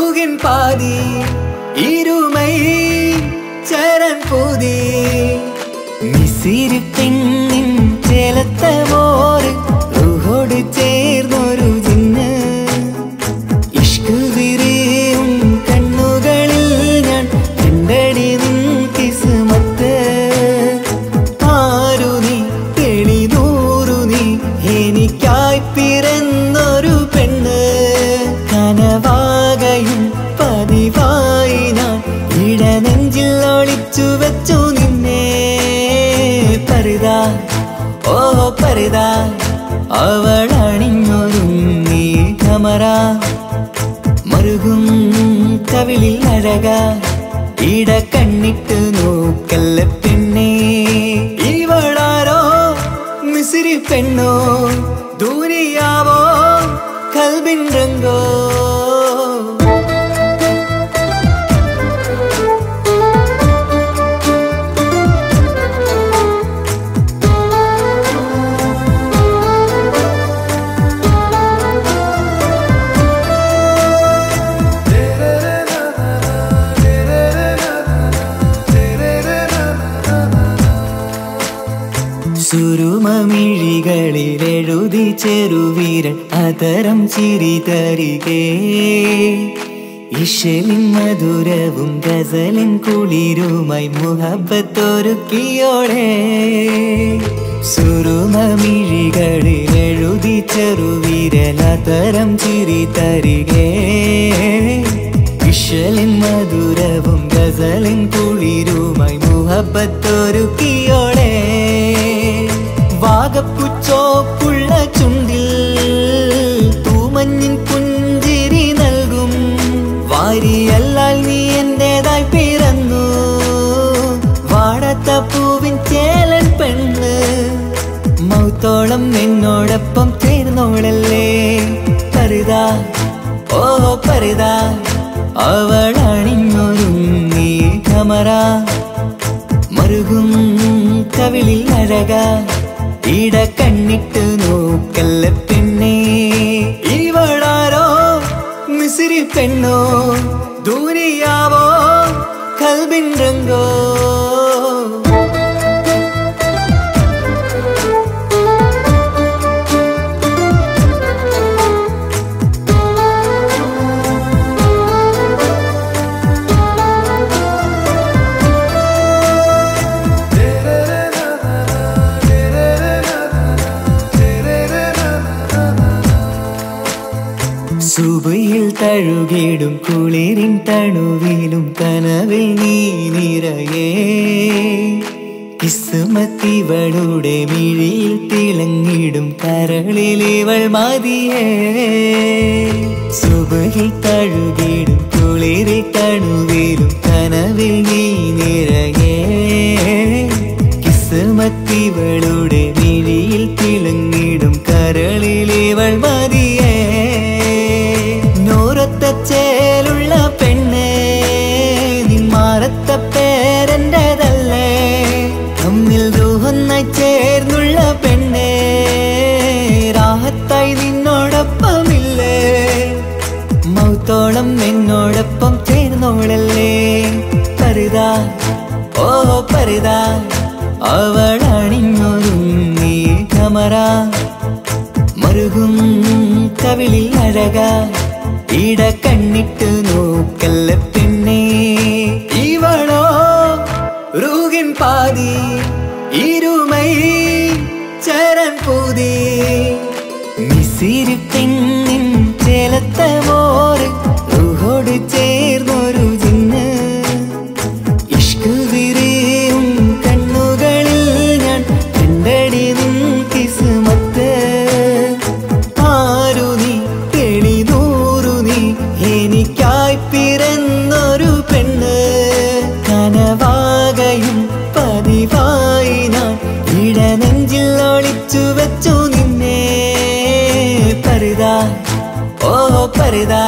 रूगिन पादी ഇരുമൈ ചരൻ പൂതി മിസിരി പെണ്ണിൻ ചേലത്തെ മോര് റൂഹോട് ചേർന്നൊരു ജിന്ന് ഇഷ്ക് വിരിയും കണ്ണുകളിൽ ഞാൻ കണ്ടടി നിൻ കിസ്മത്ത് ആരു നീ തെളിനൂറു നീ എനിക്കായി പിറന്നൊരു പെണ്ണ് കനവാകയും പതിവായി ഞാൻ ഇടനെഞ്ചിൽ ഒളിച്ചു വെച്ചു നിന്നെ പരിതാ ഓ പരിതാ അവളണിഞ്ഞൊരുങ്ങി കമറ മറുകും കവിളിൽ അഴക ഇട കണ്ണിട്ട് നോക്കല്ല പെണ്ണേ ഇവളാരോ മിസിരി പെണ്ണോ ദൂരിയാവോ കൽബിൻ രംഗോ സുരുമമിഴികളിൽ എഴുതി ചെറുവീരൻ അതരം ചിരി തരികേ ഇശലിൻ മധുരവും ഗസലിൻ കുളിരുമായി മുഹബത്തൊരുക്കിയോടെ സുരുമമിഴികളിൽ എഴുതി ചെറുവീരൻ അതരം ചിരി തരികേ ഇശലിൻ മധുരവും ഗസലിൻ കുളിരുമായി മുഹബത്തൊരുക്കിയോടെ വാഗപ്പുച്ചോപ്പുള്ള ചുണ്ടിൽ തൂമഞ്ഞിൻ പുഞ്ചിരി നൽകും വാരിയല്ലാൽ നീ എന്റേതായി പിറന്നു വാടാത്ത പൂവിൻ ചേലൻ പെണ്ണ് മൗത്തോളം എന്നോടൊപ്പം ചേർന്നോളല്ലേ പരിതാ ഓ പരിതാ അവളണിഞ്ഞൊരുങ്ങി കമറ മറുകും കവിളിൽ അഴക ഇട കണ്ണിട്ട് നോക്കല്ല പെണ്ണേ ഇവളാരോ മിസിരി പെണ്ണോ ദൂരിയാവോ കൽബിൻ രംഗോ സുബയിൽ തഴുകിടും കുളിരിൻ തണുവിലും കനവിൽ നീ നിറയേ കിസ്മത്തിവളുടെ മിഴിയിൽ തിളങ്ങിടും കരളിലിവൾ മതിയേ സുബയിൽ തഴുകിടും കുളിരിൻ തണുവിലും കനവിൽ നീ നിറയേ കിസ്മത്തിവളുടെ മിഴിയിൽ തിളങ്ങിടും കരളിലിവൾ മതിയേ ചേലുള്ള പെണ്ണേ നിന്മാറത്ത പേരെന്റേതല്ലേ തമ്മിൽ റൂഹൊന്നായി ചേർന്നുള്ള പെണ്ണേ രാഹത്തായി നിന്നോടൊപ്പമില്ലേ മൗത്തോളം എന്നോടൊപ്പം ചേർന്നോളല്ലേ പരിതാ ഓ പരിതാ അവളണിഞ്ഞൊരുങ്ങി കമറ മറുകും കവിളിൽ അഴക ഇട കണ്ണിട്ട് നോക്കല്ല പെണ്ണേ ഇവളോ റൂഗിൻ പാതി ഇരുമൈ ചരൻ പൂതി മിസിരി പെണ്ണിൻ ചേലത്തെ മോര് റൂഹോട് ചേർന്നൊരു ജിന്ന് ഇഷ്ക് വിരിയും കണ്ണുകളിൽ ഞാൻ കണ്ടടി നിൻ കിസ്മത്ത് ആരു നീ തെളിനൂറു നീ എനിക്കായി പിറന്നൊരു പെണ്ണ് കനവാകയും പതിവായി ഞാൻ ഇടനെഞ്ചിൽ ഒളിച്ചു വെച്ചു നിന്നെ പരിതാ ഓ പരിതാ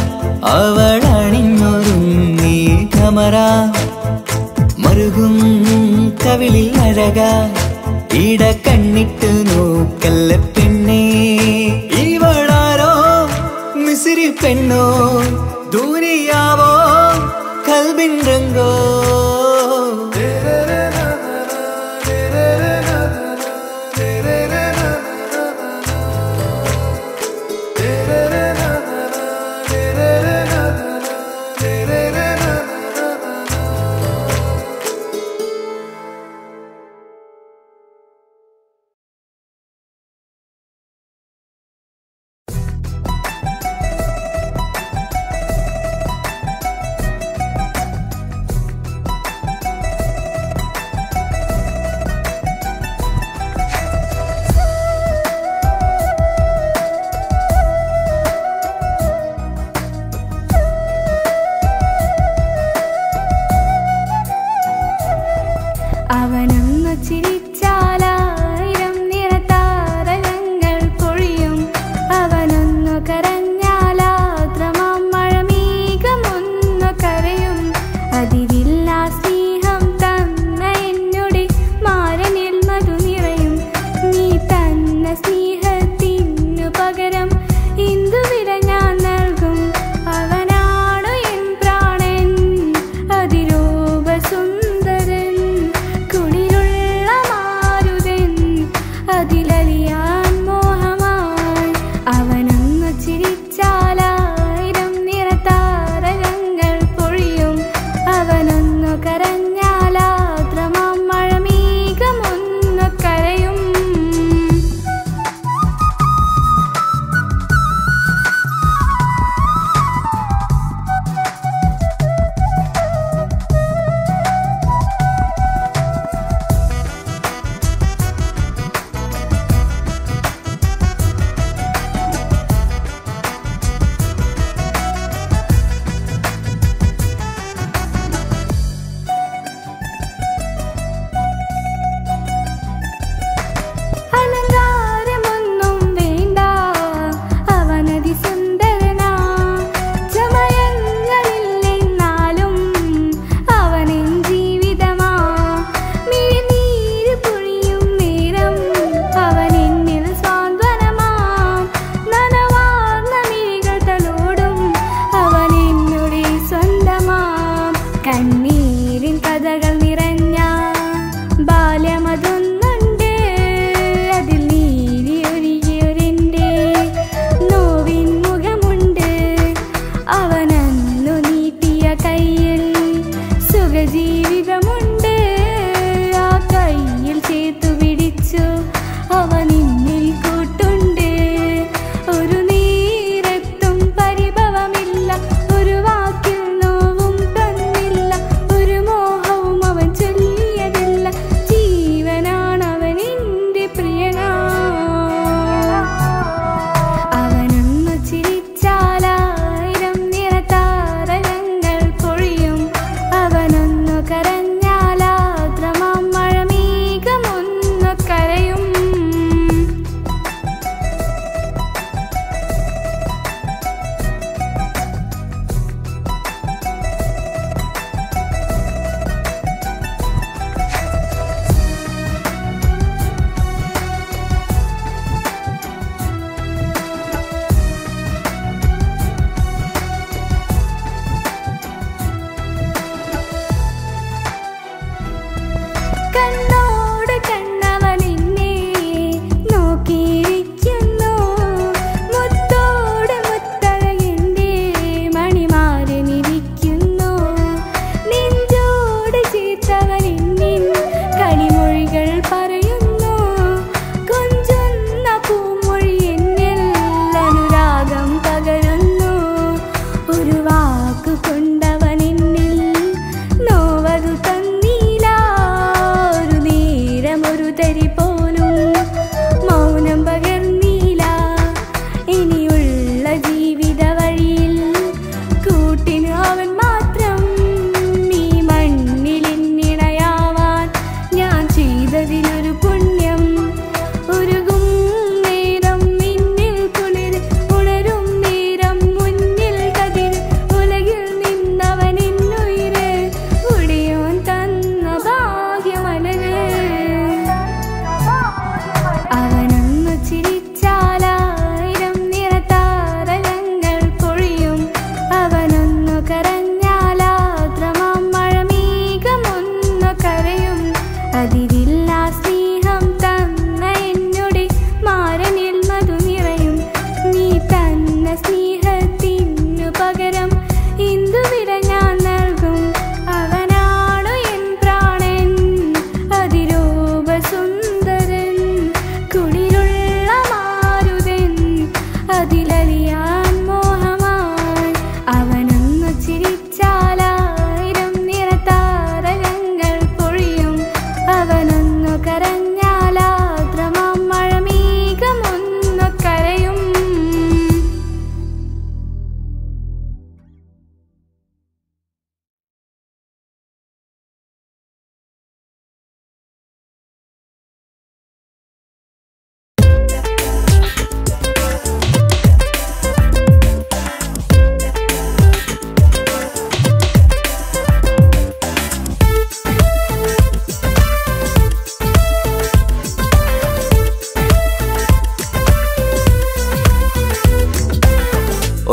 അവളണിഞ്ഞൊരുങ്ങി കമറ മറുകും കവിളിൽ അഴക ഇട കണ്ണിട്ട് നോക്കല്ല പെണ്ണേ ഇവളാരോ മിസിരി പെണ്ണോ ദൂരി നീയാവോ കൽബിൻ രംഗോ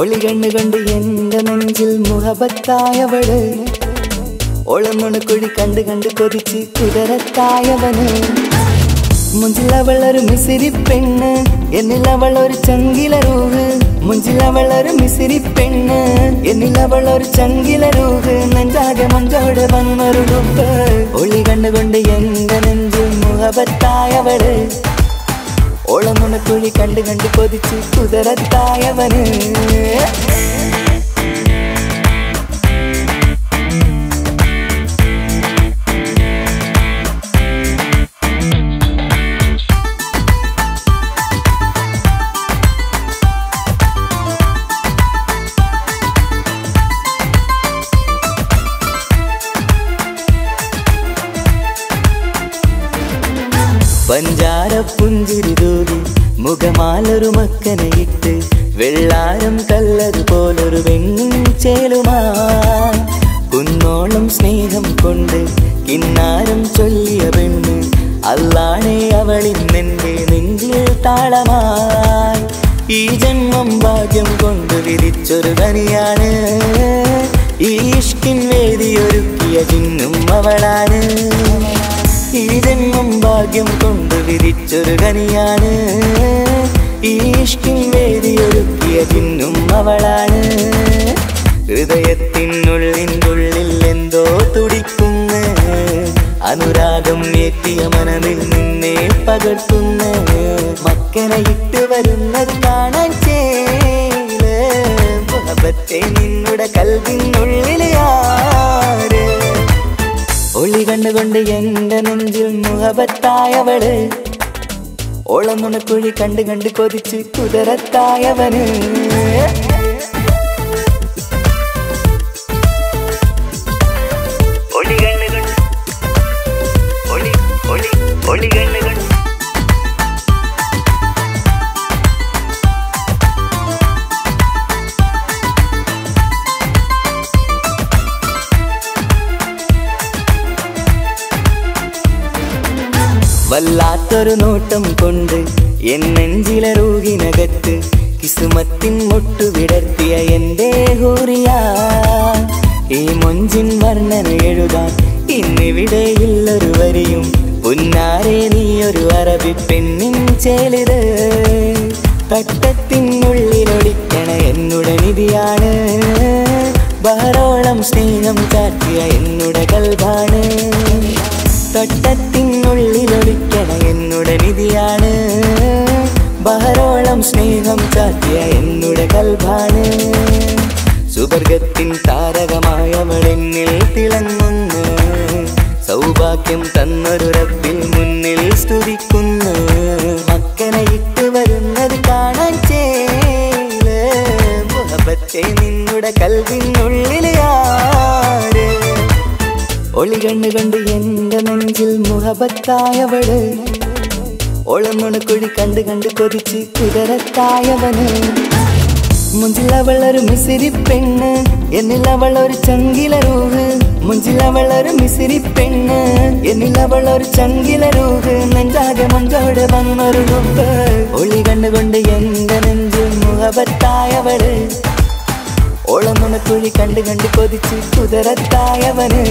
ഒളി കണ്ണുകൊണ്ട് എന്റെ നെഞ്ചിൽ മുഹബത്തായവള് ഓളമുണക്കുഴി കണ്ട് കണ്ട് കൊതിച്ച് കുതിരത്തായവന് മുഞ്ചിലവളൊരു മിസിരി പെണ്ണ് എന്നിലവളൊരു ചങ്കില രൂഹ് മുഞ്ചിലവളൊരു മിസിരി പെണ്ണ് എന്നിലവളൊരു ചങ്കില രൂഹ് നെഞ്ചാകെ മഞ്ചോട് വന്നൊരു ഉപ്പ് ഒളി കണ്ണുകൊണ്ട് എന്റെ നെഞ്ചിൽ മുഹബത്തായവള് ഓളമുണക്കുഴി കണ്ട് കണ്ട് കൊതിച്ച് കുതിരത്തായവന് പഞ്ചാര പുഞ്ചിരി തൂകി മുഖമാലൊരു മക്കനയിട്ട് വെള്ളാരം കല്ലതുപോലൊരു വെണ്ണും ചേലുമാ കുന്നോളം സ്നേഹം കൊണ്ട് കിന്നാരം ചൊല്ലിയ പെണ്ണ് അല്ലാണേ അവളിന്നെന്റെ നെഞ്ചിൽ താളമായി ഈ ജന്മം ഭാഗ്യം കൊണ്ട് വിധിച്ചൊരു കനിയാണ് ഈ ഇഷ്കിൻ വേദിയൊരുക്കിയ ജിന്നും അവളാണ് ഈ ജന്മം ഭാഗ്യം കൊണ്ട് വിധിച്ചൊരു കനിയാണ് ഈ ഇഷ്കിൻ വേദിയൊരുക്കിയ ജിന്നും അവളാണ് ഹൃദയത്തിനുള്ളിനുള്ളിൽ എന്തോ തുടിക്കുന്ന അനുരാഗം ഏറ്റിയ മനമിൽ നിന്നെ പകർത്തുന്ന മക്കനെ ഇട്ട് വരുന്നത് കാണാൻ ചേല് മുഹബത്തെ നിന്നുടെ കൽവിനുള്ളിലെ ആര് ഒളി കണ്ണുകൊണ്ട് എന്റെ നെഞ്ചിൽ മുഹബത്തായവള് ഓളമുണക്കുഴി കണ്ട് കണ്ട് കൊതിച്ച് കുതിരത്തായവന് ഒളി കണ്ണുകൊണ്ട് ഒളി ഒളി ഒളി കണ്ണുകൊണ്ട് വല്ലാത്തൊരു നോട്ടം കൊണ്ട് എൻ നെഞ്ചിലെ റൂഹിനകത്ത് കിസുമത്തിൻ മുട്ടു വിടർത്തിയ എന്റെ ഹൂറിയ ഈ മൊഞ്ചിൻ വർണ്ണന എഴുതാൻ ഇന്നിവിടെയുള്ളൊരു വരിയും പുന്നാരെ നീയൊരു അറബി പെണ്ണിൻ ചേലിത് തട്ടത്തിനുള്ളിലൊളിക്കണ എന്നുടെ നിധിയാണ് ബഹറോളം സ്നേഹം കാട്ടിയ എന്നുടെ കൽബാണ് തട്ടത്തിനുള്ളിലൊളിക്കണ എന്നുടെ നിധിയാണ് ബഹറോളം സ്നേഹം കാട്ടിയ എന്നുടെ കൽബാണ് സുവർഗത്തിൻ താരകമായവളെന്നിൽ തിളങ്ങുന്നു സൗഭാഗ്യം തന്നൊരു റബ്ബിൽ മുന്നിൽ സ്തുതിക്കുന്നു മക്കനെ ഇട്ട് വരുന്നത് കാണാൻ ചേല് മുഹബത്തെ നിന്നുടെ കൽവിനുള്ളിലെ ആര് ഒളി കണ്ണുകൊണ്ട് എന്റെ നെഞ്ചിൽ മുഹബത്തായവള് ഓളമുണക്കുഴി കണ്ട് കണ്ട് കൊതിച്ച് കുതിരത്തായവന് മുഞ്ചിലവളൊരു മിസിരി പെണ്ണ് എന്നിലവളൊരു ചങ്കില രൂഹ് മുഞ്ചിലവളൊരു മിസിരി പെണ്ണ് എന്നിലവളൊരു ചങ്കില രൂഹ് നെഞ്ചാകെ മഞ്ചോട് വന്നൊരു ഉപ്പ് ഒളി കണ്ണുകൊണ്ട് എന്റെ നെഞ്ചിൽ മുഹബത്തായവള് ഓളമുണക്കുഴി കണ്ട് കണ്ട് കൊതിച്ച് കുതിരത്തായവന്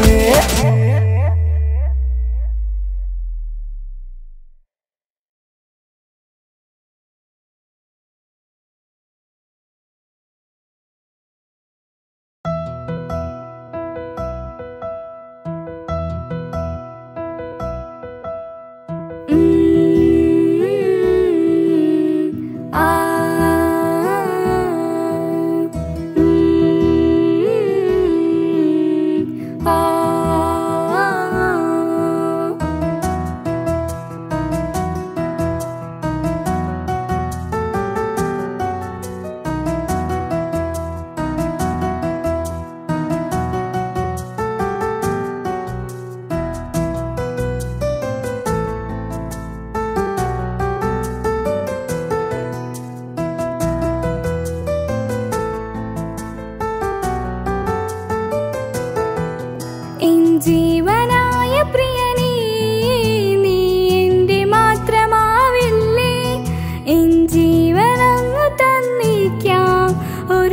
ജീവനായ പ്രിയനേ നീ എൻ്റെ മാത്രമാവില്ലേ എൻ ജീവനങ്ങു തന്നിക്കാം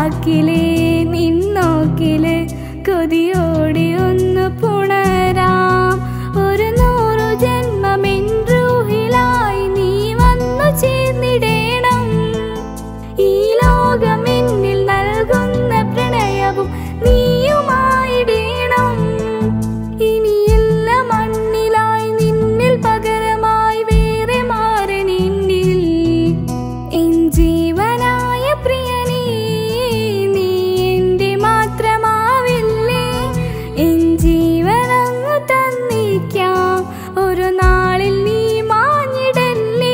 വാക്കിലെ നിന്നോക്കില് കൊതിയോടി ഒന്ന് പുണരാം. ഒരു 100 ജന്മമെൻ റൂഹിലായി നീ വന്നു ചേർന്നിടേണം. ഈ ലോകം എന്നിൽ നൽകുന്ന പ്രണയവും നീയുമായിടേണം. ഇനിയുള്ള മണ്ണിലായി നിന്നിൽ പകരമായി വേറെ മാറണിന്നിൽ. എൻ ജീവനായ പ്രിയനേ, നീ എൻ്റെ മാത്രമാവില്ലേ? എൻ ജീവനങ്ങു തന്നിക്കാം, ഒരു നാളിൽ നീ മാഞ്ഞിടല്ലേ?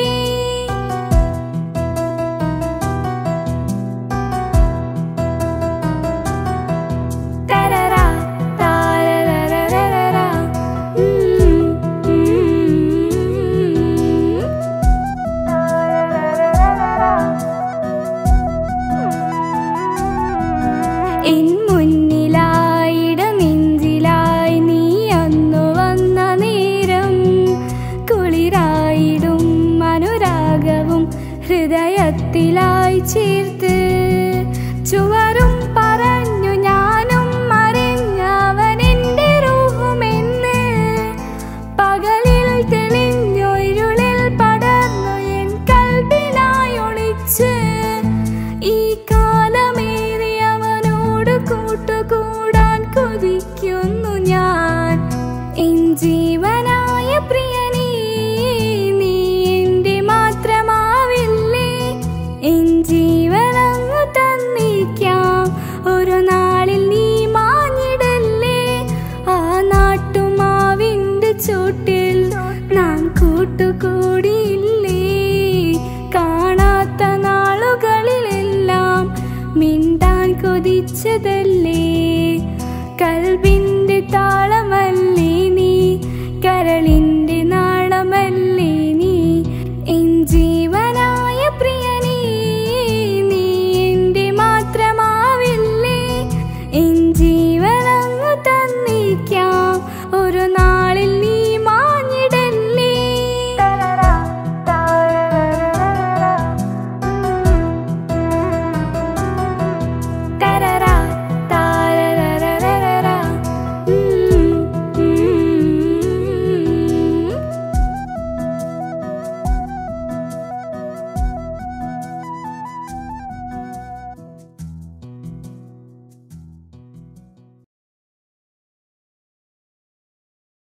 തരരാ താരരരരരരാ. എൻ മുന്നിലായിട നെഞ്ചിലായി നീ അന്നു വന്ന നേരം, കുളിരായിടും അനുരാഗവും ഹൃദയത്തിലായി ചേർത്ത്, ചുവരും പറഞ്ഞു ഞാനും മറിഞ്ഞവനെന്റെ റൂഹുമെന്ന്. പകലിൽ തെളിഞ്ഞു ഇരുളിൽ പടർന്നു എൻ കൽബിലായി ഒളിച്ച്, ഈ കാലമേറി അവനോട് കൂട്ടുകൂടാൻ കൊതിക്കുന്നു ഞാൻ. എൻ ജീവനായ പ്രിയനേ, നീ എൻ്റെ മാത്രമാവില്ലേ? എൻ ജീവനങ്ങു തന്നിക്കാം, ഒരു നാളിൽ നീ മാഞ്ഞിടല്ലേ? ആ നാട്ടുമാവിൻ്റെ ചോട്ടിൽ നാം കൂട്ടുകൂടിയില്ലേ? കാണാത്ത നാളുകളിലെല്ലാം മിണ്ടാൻ കൊതിച്ചത്